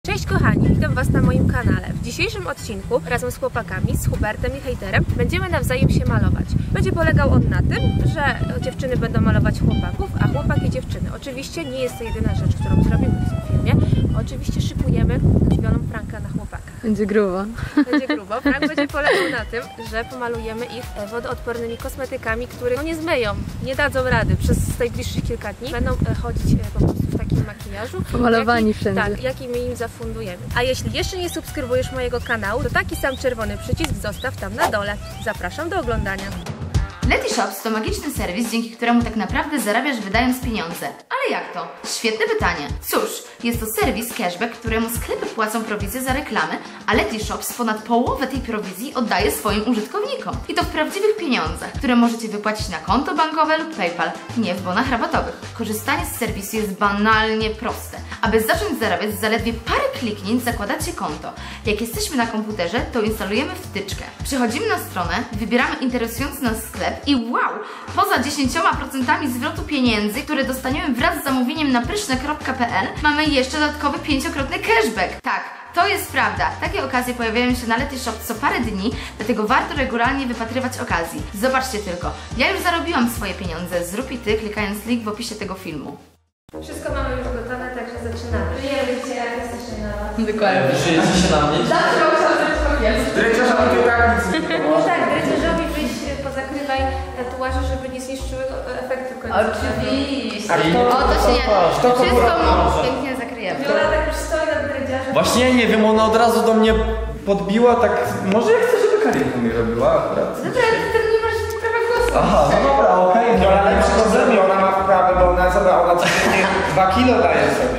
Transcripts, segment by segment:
Cześć kochani, witam was na moim kanale. W dzisiejszym odcinku razem z chłopakami, z Hubertem i Hejterem będziemy nawzajem się malować. Będzie polegał on na tym, że dziewczyny będą malować chłopaków, a chłopaki dziewczyny. Oczywiście nie jest to jedyna rzecz, którą zrobimy w tym filmie. Oczywiście szykujemy z Wiolą pranka na chłopakach. Będzie grubo. Będzie grubo. Prank będzie polegał na tym, że pomalujemy ich wodoodpornymi kosmetykami, które nie zmyją, nie dadzą rady przez najbliższych kilka dni. Będą chodzić po prostu w takim makijażu. Pomalowani wszędzie. Tak, jaki my im zafundujemy. A jeśli jeszcze nie subskrybujesz mojego kanału, to taki sam czerwony przycisk zostaw tam na dole. Zapraszam do oglądania. Letyshops to magiczny serwis, dzięki któremu tak naprawdę zarabiasz wydając pieniądze. Ale jak to? Świetne pytanie. Cóż, jest to serwis cashback, któremu sklepy płacą prowizję za reklamy, a Letyshops ponad połowę tej prowizji oddaje swoim użytkownikom. I to w prawdziwych pieniądzach, które możecie wypłacić na konto bankowe lub PayPal, nie w bonach rabatowych. Korzystanie z serwisu jest banalnie proste. Aby zacząć zarabiać, zaledwie parę kliknięć zakładacie konto. Jak jesteśmy na komputerze, to instalujemy wtyczkę. Przechodzimy na stronę, wybieramy interesujący nas sklep i wow! Poza 10% zwrotu pieniędzy, które dostaniemy wraz z zamówieniem na pyszne.pl, mamy jeszcze dodatkowy 5-krotny cashback. Tak, to jest prawda. Takie okazje pojawiają się na Letyshops co parę dni, dlatego warto regularnie wypatrywać okazji. Zobaczcie tylko, ja już zarobiłam swoje pieniądze. Zrób i ty, klikając link w opisie tego filmu. Wszystko mamy już gotowe, także zaczynamy. Wyjęliście artystycznie na was. Dokładnie. Wyżyjecie się na mnie? Zawsze musiałam zrobić kopiec. Dredziarzowi to tak nic nie No tak, dredziarzowi weź pozakrywaj tatuaże, żeby nie zniszczyły efektu końcowego. Oczywiście. A O, to się nie... Wszystko mu może. pięknie zakryjemy. Viola tak już stoi nad dredziarzem. Właśnie nie wiem, ona od razu do mnie podbiła tak... Może ja chcę, żeby Karinka mi robiła akurat. Dobra, ale ty nie masz prawa głosu. Aha, no dobra, okej. No ale przychodzenie, ona ma wprawę, bo ona codziennie 2 kilo daje sobie.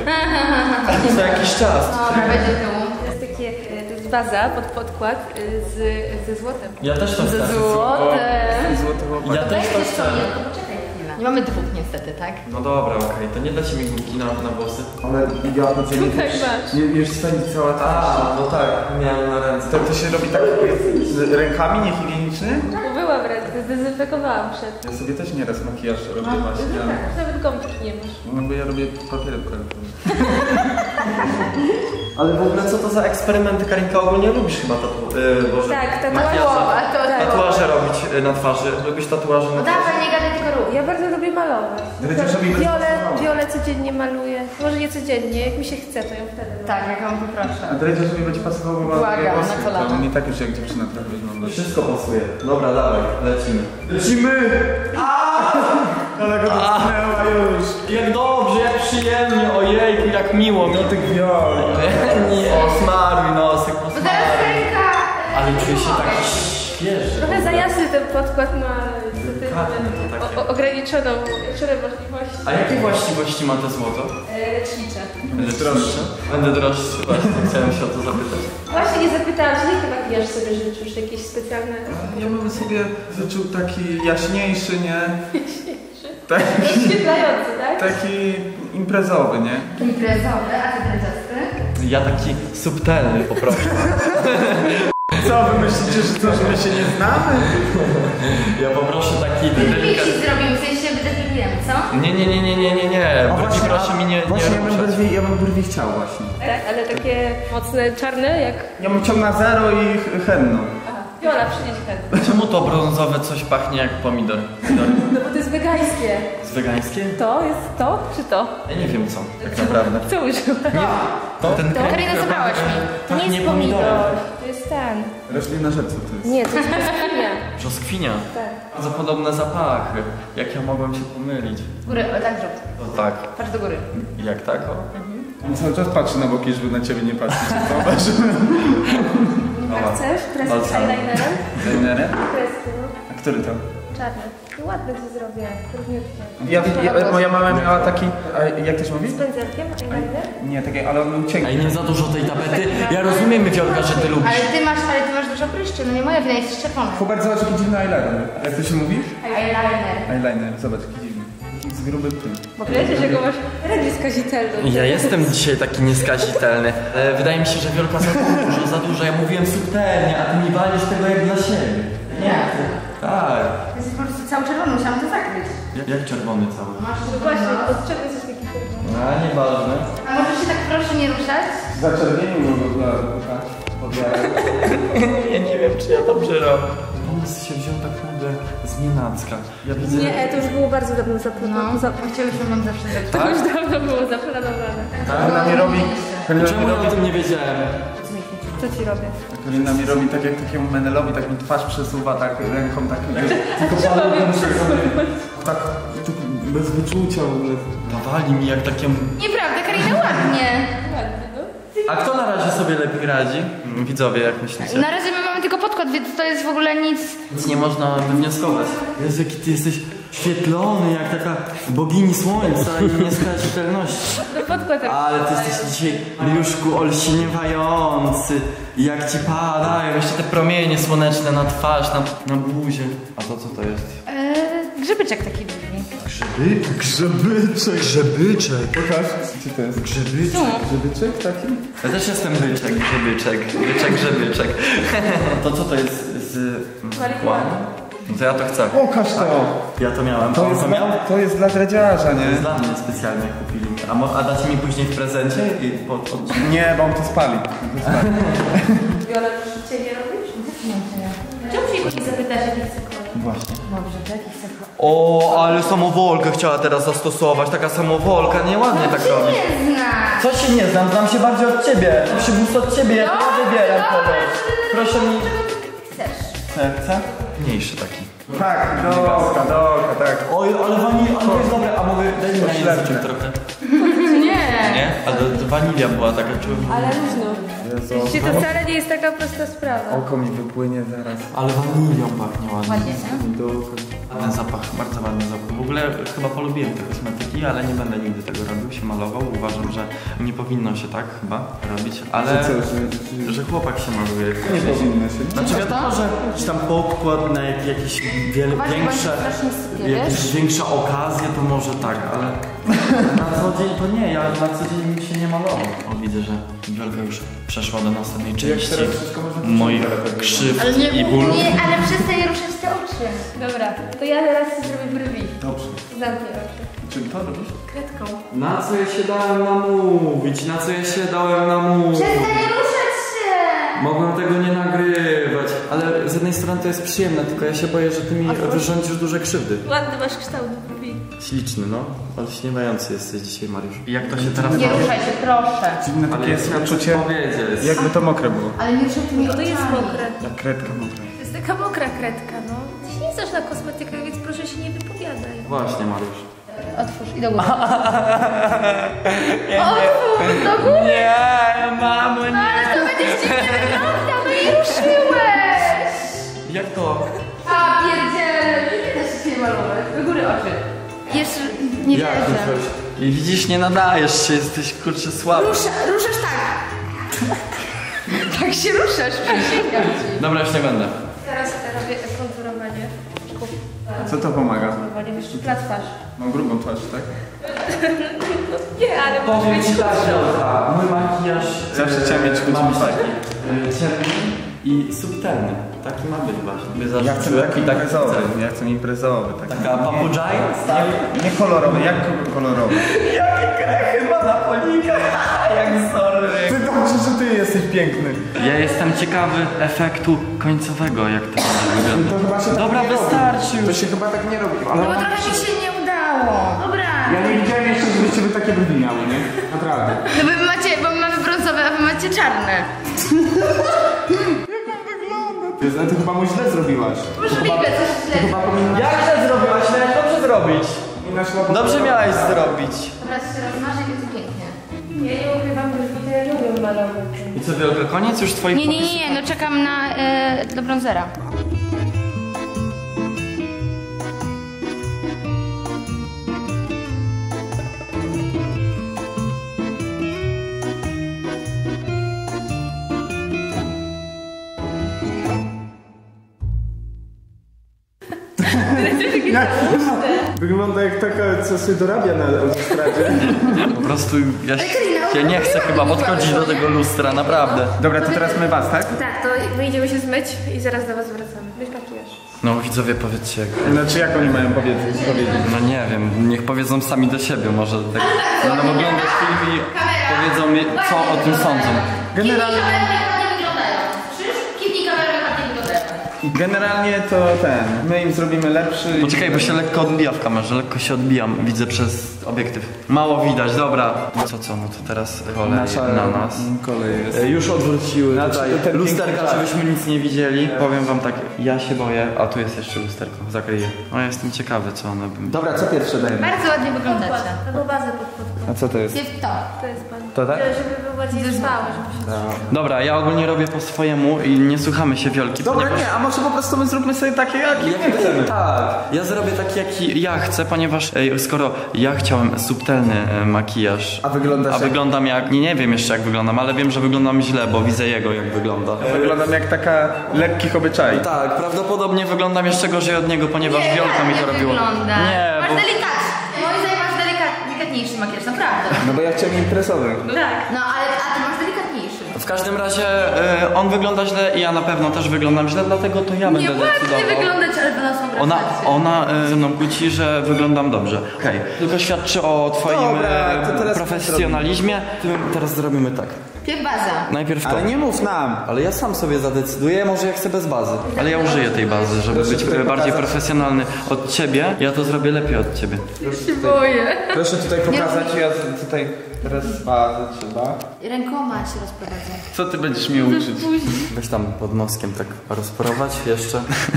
Co jakiś czas. Dobra, będzie tyłu. To jest takie, to jest baza pod podkład ze złotem. Ja też to chcę. Złoty chłopak. Ja też to Weź chcę. jeszcze poczekaj chwilę. Nie mamy dwóch niestety, tak? No dobra, okej, to nie dacie mi gumki na włosy? Ale ja na dzień już spędzi cała ta... A, no tak, miałem na ręce. To się robi tak z rękami niehigieniczny? Była w ręce, zdezynfekowałam przed. Ja sobie też nieraz makijaż robię właśnie. No tak, nawet gąbki nie masz. No bo ja robię papierem kolorowym. Ale w ogóle co to za eksperymenty, Karinka? Ogólnie lubisz chyba Tak, tatuaże robić na twarzy. Lubisz tatuaże na No twarzy? dawaj, nie gadaj, tylko rób. Ja bardzo lubię malować. Dredziarzowi bez Wiolę codziennie maluję. Może nie codziennie, jak mi się chce, to ją wtedy robię. Tak, jak wam poproszę. A dredziarzowi będzie pasował, bo ma Błagam, włosy, na kolana. to on i tak już jak dziewczyna trochę wygląda. Wszystko pasuje. Dobra, dawaj, lecimy. Lecimy! Ale go dotknęła już. Jak dobrze, jak przyjemnie, ojejku, jak miło mi. Ty gwiol. Nie, smaruj nosek, Bo teraz posmaruj. ręka! Ale czuję się tak świeży. Trochę za jasny ten podkład ma, ale niestety Delikatne to takie. ograniczoną możliwości. A jakie właściwości ma to złoto? Lecznicze. Będę droższy. Będę droższy, właśnie, chciałem się o to zapytać. Właśnie nie zapytałam się, jaki makijaż sobie życzysz? Jakieś specjalne... Ja bym sobie zaczął taki jaśniejszy, nie? Taki, Rozświetlający, tak? taki imprezowy, nie? Imprezowy, a ty dredziasty? Ja taki subtelny poproszę. Co, wy myślicie, że my się nie znamy? Ja poproszę taki Brwi delikatny. ci zrobimy, w sensie wydefilujemy, co? Nie. Brwi proszę mi nie Właśnie ruszać. ja bym brwi chciał właśnie. Tak, ale takie mocne, czarne, jak... Ja bym chciał na zero i henną. Viola, przynieś chętnie. Czemu to brązowe coś pachnie jak pomidor? No bo to jest wegańskie. Jest wegańskie? To jest to, czy to? Ja nie wiem co, tak naprawdę. Co użyłaś? Ten krem Karina, zabrałaś mi. To nie jest pomidor. To jest ten. Roślina rzecz, co to jest? Nie, to jest brzoskwinia. Brzoskwinia. Tak. Bardzo podobne zapachy. Jak ja mogłem się pomylić? Góry, o tak zrób. O tak. Patrz do góry. Jak tak? O. On cały czas patrzy na boki, żeby na ciebie nie patrzeć. Zobacz. A chcesz? Kreski z Balsam. eyelinerem? Trenerem? Kreski, no. A który to? Czarne. No ładne ci zrobię. Równiutkie. Moja mama miała taki... A jak to się mówi? Z pędzelkiem eyeliner? Nie, takie, ale on uciekł. Ej, nie za dużo tej tapety. Ja rozumiem, Wiolka, że ty lubisz. Ale ty masz dużo pryszczy, no nie moja wina, jesteś czerwona. Hubert, zobacz jaki dziwny eyeliner. Jak to się mówi? Eyeliner. Eyeliner, zobacz jaki dziwny. Taki z grubym tym. Bo wiecie, że go masz rękę skazitelną. Ja jestem dzisiaj taki nieskazitelny. Wydaje mi się, że Wiolka za dużo. Ja mówiłem subtelnie, a ty mi walisz tego jak dla siebie. Nie. Tak. Jesteś po prostu cały czerwony, musiałam to zakryć. Jak czerwony cały? Masz No właśnie, od czego jesteś taki czerwony? A, nieważne. A może się tak proszę nie ruszać? Zaczerwienił go dla Ja nie wiem, czy ja dobrze robię. Pomysł się wziął tak nagle znienacka. Ja widzę... Nie, to już było bardzo dawno zaplanowane. Chcieliśmy wam zawsze zrobić. To już dawno było zaplanowane. Karolina mi robi... Czemu ja o tym nie wiedziałem? Co ci robię? Karolina mi robi tak jak takiemu Menelowi, tak mi twarz przesuwa, tak ręką, tak... Tylko palcem tak bez wyczucia w ogóle. Dawali mi jak takiemu... Nieprawda, Karina, ładnie. A kto na razie sobie lepiej radzi? Widzowie, jak myślicie? Na razie my mamy tylko podkład, więc to jest w ogóle nic. Nic nie można wywnioskować. Jezu, jaki ty jesteś świetlony, jak taka bogini słońca i nieskazitelności. No podkład. Ale ty jesteś dzisiaj, Mariuszku, olśniewający. I jak ci padają jeszcze te promienie słoneczne na twarz, na buzię. A to co to jest? Grzybyczek taki drugi. Grzebyczek. Pokaż, co to jest? Grzebyczek taki? Ja też jestem byczek, grzebyczek. To co to jest z marihuany? No to ja to chcę. Pokaż to! Ja to miałem. To jest dla dredziarza, To jest nie? dla mnie specjalnie kupili. A dacie mi później w prezencie? Nie, bo on to spali. Wiola, czy cię nie robisz? Czemu się później zapytasz, jaki chce kolor? Właśnie. Dobrze, jaki chce kolor? O, ale samowolkę chciała teraz zastosować. Taka samowolka, nieładnie tak robić. Nie znasz. Co się nie znam? Znam się bardziej od ciebie. Przybóz od ciebie, ja wybieram kolor. Proszę mi... Chcesz? Serce? Mniejszy taki. Tak, dolka, tak. Oj, ale to jest dobre, a mogę... Daj mi na język trochę. Nie. Nie? A wanilia była taka, czułem. Ale luźno. Widzicie, to wcale nie jest taka prosta sprawa. Oko mi wypłynie zaraz. Ale wanilią pachnie ładnie. Ładnie, nie? Ten zapach, bardzo ładny zapach. W ogóle chyba polubiłem te kosmetyki, ale nie będę nigdy tego robił, się malował. Uważam, że nie powinno się tak chyba robić, ale... Że chłopak się maluje. Nie powinno się. Znaczy wiadomo, że tam podkład na jakieś większe okazje to może tak, ale na co dzień to nie, ja na co dzień się nie malował. O, widzę, że Wiolka już przeszła do następnej części moich krzywd Ale i bólu. nie, ale przestań ruszać te oczy. Dobra, to ja teraz zrobię brwi. Dobrze. Zamknij oczy. Czym to robisz? Kredką. Na co ja się dałem namówić? Na co ja się dałem namówić? Przestań ruszać się. Mogłem tego nie nagrywać, ale z jednej strony to jest przyjemne, tylko ja się boję, że ty mi wyrządzisz duże krzywdy. Ładny masz kształt brwi. Śliczny, no. Ale śniewający jesteś dzisiaj, Mariusz. I jak to się teraz Nie ruszaj się, proszę. Dziwne takie jest uczucie, powiedzieć. jakby to mokre było. Ale nie ruszaj tymi To jest oczami. mokre. Jak kredka mokra. To jest taka mokra kredka, no. Ty się nie znasz na kosmetykach, więc proszę się nie wypowiadaj. Właśnie, Mariusz. Otwórz i do góry. Otwórz do góry. Nie, mamo, nie. Ale to będzie dziwnie wyglądał, no i ruszyłeś. Jak to? A pierdziele, nie da się malować. Do góry oczy. Jeszcze nie Jak wierzę. ruszyłeś? I widzisz, nie nadajesz się, jesteś kurczę słaby. Ruszasz tak. Tak się ruszasz, przysięgam ci. Dobra, już nie będę. Teraz robię konturowanie. Co to pomaga? Konturowanie, jeszcze plac twarz. Mam grubą twarz, tak? Nie, ale Powiem ci tak, Wiolka, mój makijaż... Zawsze chciałem mieć mam chudzą taki ciemny i subtelny. Taki ma być właśnie. Ja chcę taki imprezowy. Ja chcę imprezowy. Taka papudzaj? Nie kolorowy, jak kolorowy? Jakie krechy ma na polikach, jak sorry. Ty dobrze, że ty jesteś piękny. Ja jestem ciekawy efektu końcowego, jak to będzie wyglądać. To chyba się tak Dobra, nie robi. wystarczy To już. się chyba tak nie robi. Ale No bo trochę mi się nie udało. Dobra. ja nie widziałem jeszcze, żebyście wy takie brwi miały, nie? Naprawdę. No bo wy macie, bo my mamy brązowe, a wy macie czarne. Ty chyba mu źle zrobiłaś. Możliwe, coś źle. Chyba powinnaś... Jak źle zrobiłaś? Miałeś dobrze zrobić. powinnaś Dobrze miałeś zrobić. Teraz się rozmarzy i będzie pięknie. Ja nie ukrywam, że ja lubię malować. I co, Wielka, koniec już twoich Nie, no czekam na, do bronzera. Wygląda jak taka, co sobie dorabia na autostradzie. Po prostu ja nie chcę chyba podchodzić do tego lustra, naprawdę. Dobra, to teraz my was, tak? Tak, to my idziemy się zmyć i zaraz do was wracamy. Weź makijaż. No widzowie, powiedzcie jak... Znaczy jak oni mają powiedzieć? No nie wiem, niech powiedzą sami do siebie, może tak będą oglądać film i powiedzą mi, co o tym sądzą. Generalnie... Generalnie to my im zrobimy lepszy... Poczekaj, bo się lekko odbija w kamerze, lekko się odbijam, widzę przez obiektyw. Mało widać, dobra. No co, no to teraz kolej na nas. Kolej jest. Już odwróciły tutaj ten lusterka, piękny żebyśmy nic nie widzieli. Powiem wam tak, ja się boję, a tu jest jeszcze lusterko, zakryję. No ja jestem ciekawy, co one by... Dobra, co pierwsze dajemy? Bardzo ładnie wyglądacie. Albo bazę pod podkład. A co to jest? To. To jest pan. To tak? Żeby był bardziej trwały, żeby się... Dobra, ja ogólnie robię po swojemu i nie słuchamy się Wiolki. Dobra, ponieważ... nie, a może po prostu my zróbmy sobie takie, jakie chcemy. Tak, ja zrobię taki, jaki ja chcę, ponieważ skoro ja chciałem subtelny makijaż, A wyglądasz jak... wyglądam jak... Nie wiem jeszcze jak wyglądam, ale wiem, że wyglądam źle, bo widzę jego jak wygląda. Wyglądam jak taka lekkich obyczai. Tak, prawdopodobnie wyglądam jeszcze gorzej od niego, ponieważ Wiolka mi to robiła. Nie, Masz bo... delikatny. Moim zdaniem masz delikatniejszy makijaż, naprawdę. No bo ja chciałem imprezowy. Tak. No ale a ty masz delikatniejszy. W każdym razie on wygląda źle i ja na pewno też wyglądam źle, dlatego to ja będę decydował. wyglądać, ale będą są Ona ze mną kłóci, że wyglądam dobrze. Okej. Tylko świadczy o twoim Dobra, to teraz profesjonalizmie. Teraz zrobimy tak. Pierw baza. Najpierw to. Ale nie mów nam. Ale ja sam sobie zadecyduję, może ja chcę bez bazy. Ale ja użyję tej bazy, żeby Proszę być tutaj bardziej pokazać. profesjonalny od ciebie. Ja to zrobię lepiej od ciebie. Proszę tutaj pokazać, ja tutaj teraz bazę trzeba. Rękoma się rozprowadza. Co ty będziesz mnie uczyć? Weź tam pod noskiem tak rozprowadź jeszcze.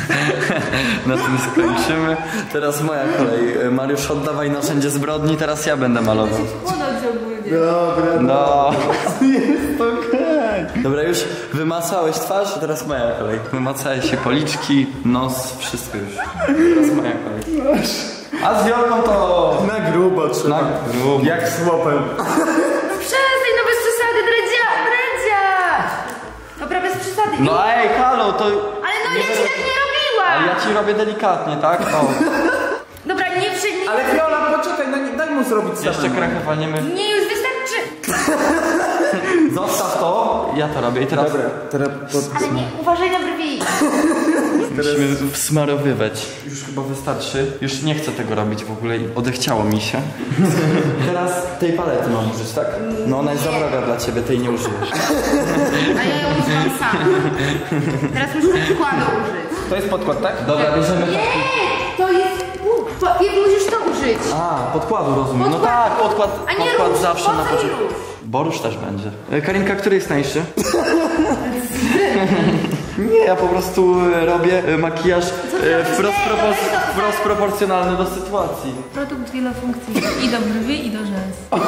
Na tym skończymy. Teraz moja kolej. Mariusz, oddawaj narzędzie zbrodni, teraz ja będę malował. Dobra, No. jest okej. Dobra, już wymacałeś twarz, teraz moja kolej. Wymacałeś się policzki, nos, wszystko już. Teraz moja kolej. A z Wiolką to na grubo trzeba. Na grubo. Jak słopem. Przestań, no bez przesady, dredziarz! Dobra, bez przesady. No ej, halo, to... Ale no ja ci tak nie robiłam! Ale ja ci robię delikatnie, tak? O. Dobra, nie przy... Ale Viola, poczekaj, no daj mu zrobić samemu. Jeszcze krechę walniemy. Nie, już wystarczy! Zostaw to, ja to robię i teraz... Dobra, teraz Ale nie, uważaj na brwi! Musimy wsmarowywać. Już chyba wystarczy. Już nie chcę tego robić w ogóle i odechciało mi się. Teraz tej palety mam użyć, tak? No ona jest za droga dla ciebie, tej nie użyjesz. A ja ją używam sama. Teraz muszę podkładu użyć. To jest podkład, tak? Dobra, bierzemy... Nie! To jest... musisz to użyć. A, podkładu rozumiem. No Podkład. tak, podkład, A nie podkład róż, zawsze na po co mi początku. róż? Bo róż też będzie. Karinka, który jest tańszy? Nie, ja po prostu robię makijaż wprost proporcjonalny do sytuacji. Produkt wielofunkcyjny. I do brwi, i do rzęs.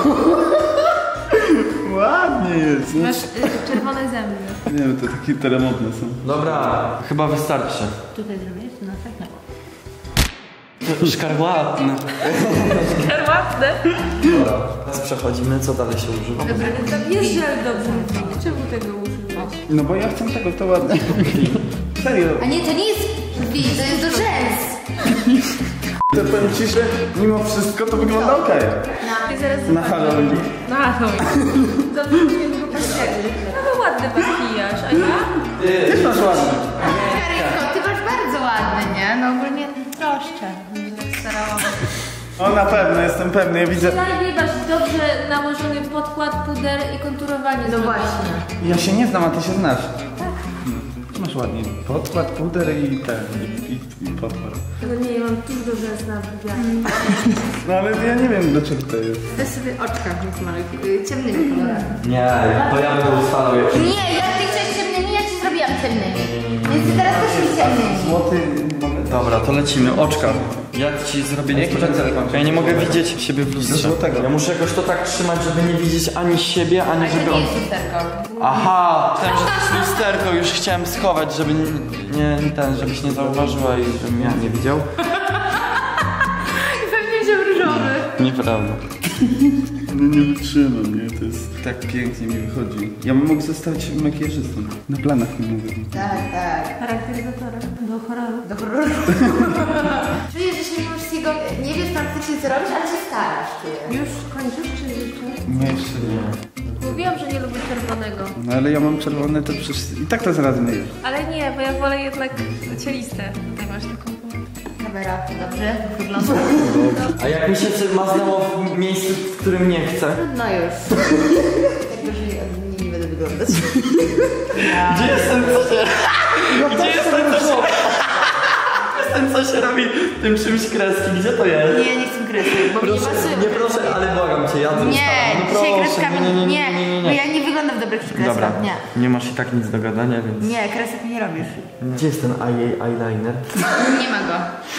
Ładnie jest. Masz czerwone zęby. Nie wiem, to takie teremodne są. Dobra, chyba wystarczy. Tutaj zrobisz? No tak, no. Szkarłatne. Ładne. Dobra, teraz przechodzimy, co dalej się używa? Dobra, tam jest żel do brwi. Czemu tego używasz? No bo ja chcę tego, to ładne. Serio. A nie, to nie jest brwi, to jest do rzęs. To powiem ci, że mimo wszystko to wygląda okej. Zaraz Na Halloween. Na Halloween. Dobrze, że nie październik. No ładny makijaż, a ja? Ty masz ładny. Karinko, ty masz bardzo ładny, nie? No ogólnie troszczę. Starałam. O, na pewno, jestem pewny, ja widzę. Przynajmniej masz dobrze nałożony podkład, puder i konturowanie. No właśnie. Ja się nie znam, a ty się znasz. Ty masz ładnie. Podkład, puder i ten, i podkład. No nie, ja mam dużo rzęs na brwiach. No ale ja nie wiem, do czego to jest. Weź sobie oczka zmaluj ciemnymi kolorami. Nie, to ja będę ustalał jak... Nie, ja ty chciałeś ciemnymi, ja ci zrobiłam ciemnymi. Więc ty teraz też jest ciemnymi. Złoty... Dobra, to lecimy. Oczka. Ja ci zrobię... Jaki pędzelek mam? Ja nie mogę widzieć siebie w lustrze. Złotego. Ja muszę jakoś to tak trzymać, żeby nie widzieć ani siebie, ani To żeby nie on... jest lusterko. Aha! Myślałem, że to jest lusterko. Już chciałem schować, żeby żebyś nie zauważyła i żebym ja nie widział. Pewnie, że różowy. Nieprawda. No nie wytrzymam, nie? To jest tak pięknie mi wychodzi. Ja bym mógł zostać makijażystą. Na planach nie mówię. Tak, tak. Charakteryzatora do horroru. Do horroru. Czuję, że się wszystkiego nie wiesz praktycznie co robisz, ale się starasz. Czuję. Już kończysz czy jeszcze? Nie, jeszcze nie. Mówiłam, że nie lubię czerwonego. No ale ja mam czerwone, to przecież i tak to zaraz myję. Ale nie, bo ja wolę jednak cieliste. Tutaj masz taką. Kamera, dobrze? Wygląda. A jak mi się maznęło w miejscu, w którym nie chcę? No już. Jakoś nie będę wyglądać. Gdzie jestem, co się... Gdzie jestem, co się... Jestem, co się robi tym czymś kreski, gdzie to jest? Nie, nie chcę kresek, bo mi nie pasuje. Nie proszę, ale błagam cię, ja to Nie, dzisiaj kreskami. nie. Bo ja nie wyglądam w dobrych kreskach. Dobra, Nie. nie masz i tak nic do gadania, więc... Nie, kresek nie robisz. Gdzie jest ten eyeliner? Nie ma go.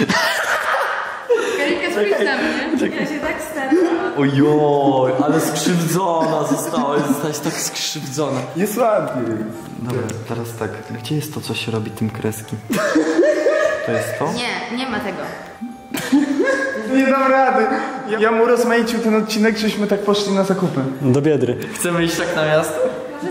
Karinka, spójrz na mnie. Ja się tak staram. Ojoj, ale skrzywdzona zostałaś tak skrzywdzona. Jest ładnie. Dobra, teraz tak, gdzie jest to, co się robi tym kreski? To jest to? Nie ma tego. Nie dam rady. Ja mu rozmaicił ten odcinek, żeśmy tak poszli na zakupy. Do Biedry. Chcemy iść tak na miasto?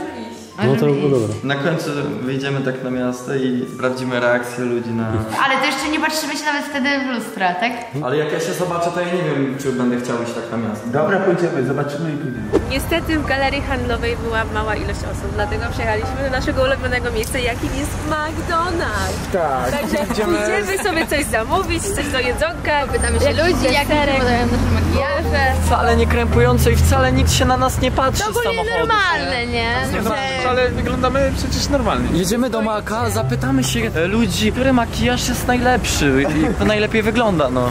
No to dobra. Na końcu wyjdziemy tak na miasto i sprawdzimy reakcję ludzi na... Ale to jeszcze nie patrzymy się nawet wtedy w lustra, tak? Ale jak ja się zobaczę, to ja nie wiem, czy będę chciał iść tak na miasto. Dobra, pójdziemy, zobaczymy i pójdziemy. Niestety w galerii handlowej była mała ilość osób, dlatego przyjechaliśmy do naszego ulubionego miejsca, jakim jest McDonald's. Tak, Także idziemy sobie coś zamówić, coś do jedzonka. Pytamy się ludzi, jak wyglądają nasze makijaże. Wcale nie krępujące i wcale nikt się na nas nie patrzy To z ogólnie samochodu. normalne, nie? Ale wyglądamy przecież normalnie. Jedziemy do Maka, zapytamy się ludzi, który makijaż jest najlepszy i kto najlepiej wygląda, no.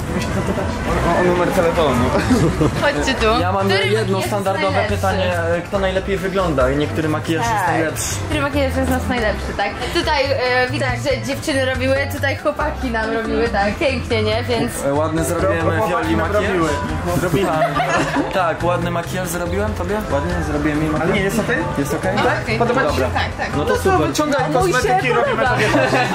O numer telefonu. Chodźcie tu. Ja mam Który jedno makijaż standardowe jest najlepszy? pytanie, kto najlepiej wygląda i niektóry makijaż jest Tak. najlepszy. Który makijaż jest nas najlepszy, tak? Tutaj widać, że dziewczyny robiły, tutaj chłopaki nam robiły, tak? Pięknie, nie? Więc... Ładny zrobiłem Wioli makijaż. Zrobimy. Tak, ładny makijaż zrobiłem tobie? Ładnie zrobiłem jej makijaż. Ale nie, jest okej? Jest okej? Okay. Podoba ci się? Tak, tak. No to super. Wyciągaj kosmetyki, robimy sobie.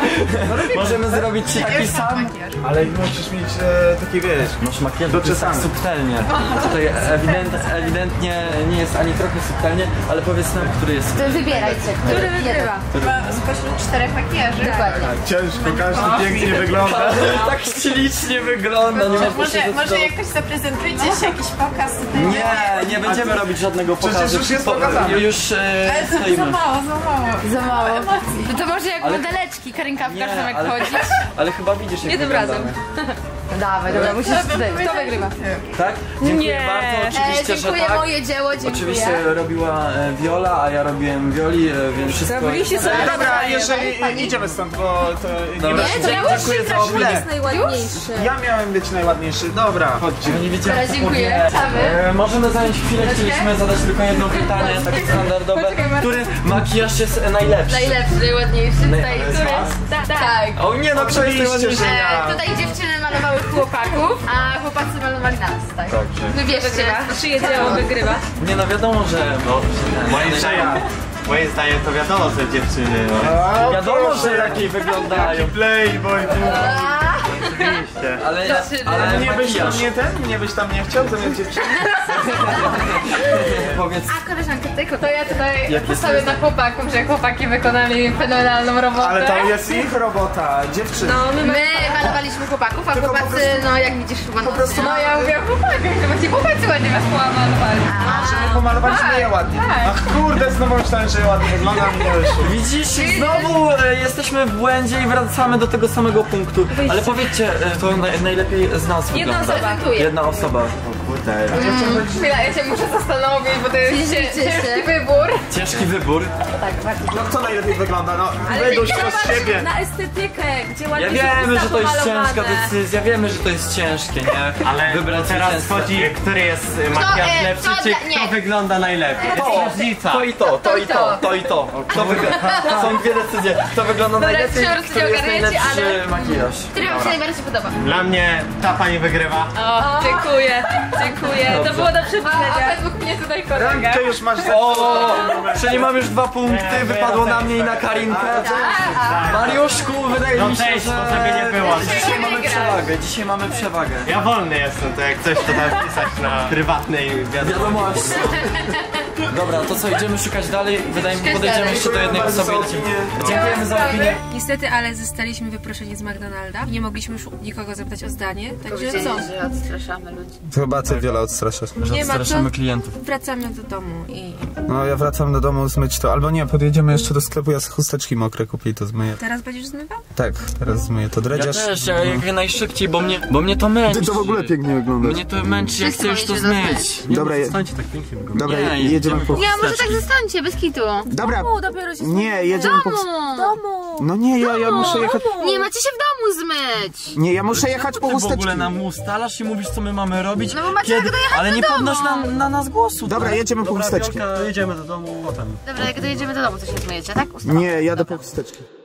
Możemy zrobić ci taki sam? Ale musisz mieć takie, wiesz... Masz makijaż Do to jest tak czesania. subtelnie. Tutaj ewidentnie nie jest ani trochę subtelnie, ale powiedz nam, który jest. To wybierajcie, który wygrywa. Spośród 4 makijaży. Dokładnie. Ciężko, każdy pięknie wygląda. Tak ślicznie wygląda, nie można się Może jakoś zaprezentujcie się, jakiś pokaz tutaj. Nie będziemy robić żadnego pokazu. Przecież już jest pokazane. Już Ale za stoimy. mało, za mało. Za mało. Emocji. No to może jak Ale- modeleczki, Karinka w Nie, każdym jak ale- chodzić. Ale chyba widzisz, jak Nie tym wyglądamy. razem. Dawaj, dobra, musisz tutaj. Kto wygrywa? Tak? Dziękuję Nie. bardzo, oczywiście, że Dziękuję, tak. moje dzieło, dziękuję. Oczywiście robiła Viola, a ja robiłem Violi, więc wszystko... Zrobiliście sobie Dobra, nawzajem. jeżeli idziemy stąd, bo to nie Dobra, ma... Nie, to ja już dziękuję się za zaczynam. opinię. jest najładniejszy. Ja miałem być najładniejszy. Dobra, chodźcie. Nie wiedziałem, Teraz co dziękuję. powiedzieć. Czamy. Możemy zająć chwilę, chcieliśmy zadać tylko jedno pytanie, takie standardowe. Który makijaż jest najlepszy? Najlepszy, najładniejszy. Tutaj, który? Tak. O nie, no kto jest Oczywiście, najładniejszy? że ja. Tutaj dziewczyny malowały chłopaków, a chłopacy malowali nas, tak? Dobrze. Wybierzcie. Czyje dzieło wygrywa? Nie no wiadomo, że... Moim zdaniem, moim zdaniem to wiadomo, że dziewczyny, no. Wiadomo, że lepiej wyglądają. Playboy, Oczywiście. Ale nie byś tam makijaż. nie byś tam nie chciał zamiast dziewczyny? Powiedz, A koleżanka, tylko to ja tutaj Jak postawię jest- na chłopaków, że chłopaki wykonali fenomenalną robotę. Ale to jest ich robota, dziewczyny. No, my My malowaliśmy chłopaków, a Tylko po chłopacy, prostu- no jak widzisz chyba po prostu- no ja mówię chłopakach, chyba ci chłopacy ładnie was pomalowali. Że my pomalowaliśmy je ładnie. Ach kurde, znowu myślałem, że je ładnie wygląda, mi nie wyszło. widzisz, znowu jesteśmy w błędzie i wracamy do tego samego punktu. Ale powiedzcie, to najlepiej z nas Jedna wygląda. osoba. Prezentuję. Jedna osoba. O kurde. Chwila, ja cię muszę zastanowić, bo to jest ciężki wybór. Ciężki wybór. No kto najlepiej wygląda? No Ale wyduś nie to z patrz siebie. na estetykę, gdzie Ja ładnie są wiemy, usta że to jest pomalowane. ciężka decyzja, wiemy, że to jest ciężkie, nie? Ale Wybrać teraz zwycięzcę. chodzi, który jest makijaż lepszy, kto czy nie. kto wygląda najlepiej. To jest różnica. To i to, to i to, to i to. Kto są dwie decyzje. Kto wygląda najlepiej, trzy który jest ogarnięcie, najlepszy ale- makijaż. Który wam się najbardziej podoba? Dla mnie ta pani wygrywa. O, dziękuję, dziękuję. To było do A przewidzenia. według mnie tutaj kolega. Ty już masz O, czyli mam już 2 punkty, wypadło na mnie i na Karinkę. Mariuszku, wydaje No mi się, cześć, że... bo sobie nie było. Dzisiaj mamy przewagę, dzisiaj mamy przewagę. Ja wolny jestem, to jak coś to tam wpisać na prywatnej wiadomości. Wiadomości. Dobra, to co, idziemy szukać dalej? Wydaje mi się, podejdziemy jeszcze do jednej osoby. Dziękujemy za opinię. Niestety, ale zostaliśmy wyproszeni z McDonalda. Nie mogliśmy już nikogo zapytać o zdanie, także co? że odstraszamy ludzi. Chyba ty wiele odstraszasz. Że Nie ma odstraszamy co. klientów. Wracamy do domu i No ja wracam do domu zmyć to, albo nie, podjedziemy jeszcze do sklepu, ja chusteczki mokre kupię i to zmyję. teraz będziesz zmywał? Tak, teraz zmyję to. Ja Dredziarz. też, ja jak najszybciej, bo mnie to męczy. Ty to w ogóle pięknie wyglądasz. Mnie to męczy, jak chcę już to Wszyscy zmyć. Dobra, Stańcie tak pięknie wygląda. dobra, Nie, jedziemy po Ja może tak zostańcie, bez kitu. Dobra, dopiero się nie, jedziemy po... domu. No nie, ja muszę jechać... Nie macie się w domu zmyć. Nie, ja muszę jechać po Ty w chusteczki. ogóle nam ustalasz i mówisz, co my mamy robić? No bo macie jak dojechać Ale do nie domu. podnoś na nas głosu. Dobra, tak? jedziemy po chusteczki. Jedziemy do domu potem. Dobra, jak dojedziemy do domu, to się zmyjecie, tak? Nie, jadę po chusteczki.